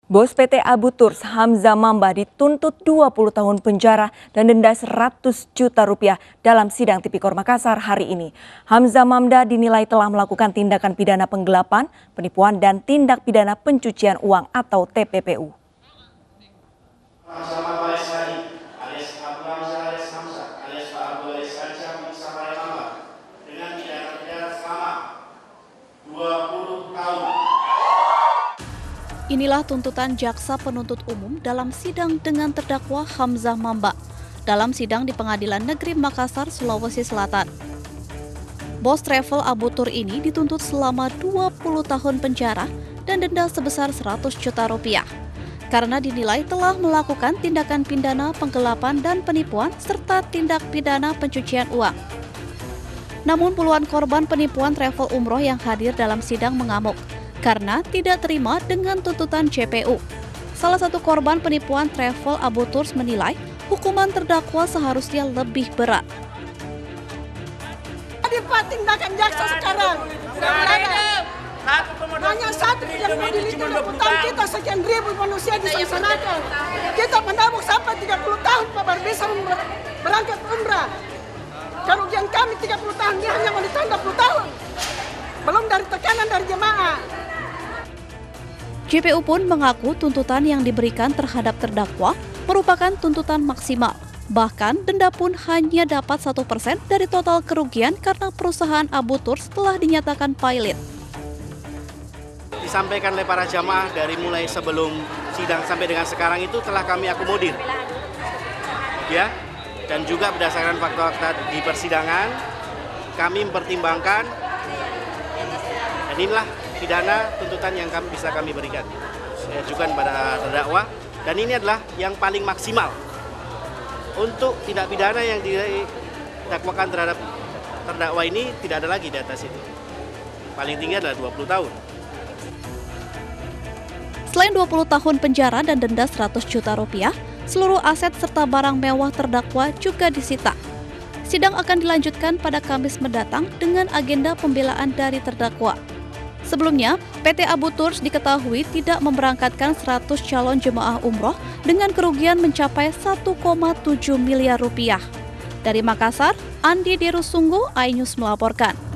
Bos PT Abu Tours Hamzah Mamba dituntut 20 tahun penjara dan denda 100 juta rupiah dalam sidang Tipikor Makassar hari ini. Hamzah Mamba dinilai telah melakukan tindakan pidana penggelapan, penipuan dan tindak pidana pencucian uang atau TPPU. Inilah tuntutan jaksa penuntut umum dalam sidang dengan terdakwa Hamzah Mamba dalam sidang di Pengadilan Negeri Makassar, Sulawesi Selatan. Bos travel Abu Tours ini dituntut selama 20 tahun penjara dan denda sebesar 100 juta rupiah karena dinilai telah melakukan tindakan pidana penggelapan dan penipuan serta tindak pidana pencucian uang. Namun puluhan korban penipuan travel umroh yang hadir dalam sidang mengamuk karena tidak terima dengan tuntutan JPU. Salah satu korban penipuan travel Abu Tours menilai hukuman terdakwa seharusnya lebih berat. Pak, tindakan jaksa sekarang hanya satu yang mau dilindungi utang kita sekian ribu manusia disengsarakan. Kita menabung sampai 30 tahun Pak baru bisa berangkat umrah. Kerugian kami 30 tahun dia hanya mau ditanda 10 tahun. Belum dari tekanan dari jemaah. JPU pun mengaku tuntutan yang diberikan terhadap terdakwa merupakan tuntutan maksimal. Bahkan denda pun hanya dapat 1% dari total kerugian karena perusahaan Abu Tours telah dinyatakan pilot. Disampaikan oleh para jamaah dari mulai sebelum sidang sampai dengan sekarang itu telah kami akomodir. Ya, dan juga berdasarkan fakta-fakta di persidangan kami mempertimbangkan dan inilah pidana tuntutan yang bisa kami berikan ajukan pada terdakwa, dan ini adalah yang paling maksimal untuk tindak pidana yang didakwakan terhadap terdakwa ini. Tidak ada lagi di atas itu, paling tinggi adalah 20 tahun. Selain 20 tahun penjara dan denda 100 juta rupiah, seluruh aset serta barang mewah terdakwa juga disita. Sidang akan dilanjutkan pada Kamis mendatang dengan agenda pembelaan dari terdakwa. Sebelumnya, PT Abu Tours diketahui tidak memberangkatkan 100 calon jemaah umroh dengan kerugian mencapai 1,7 miliar rupiah. Dari Makassar, Andi Dirusunggu, iNews melaporkan.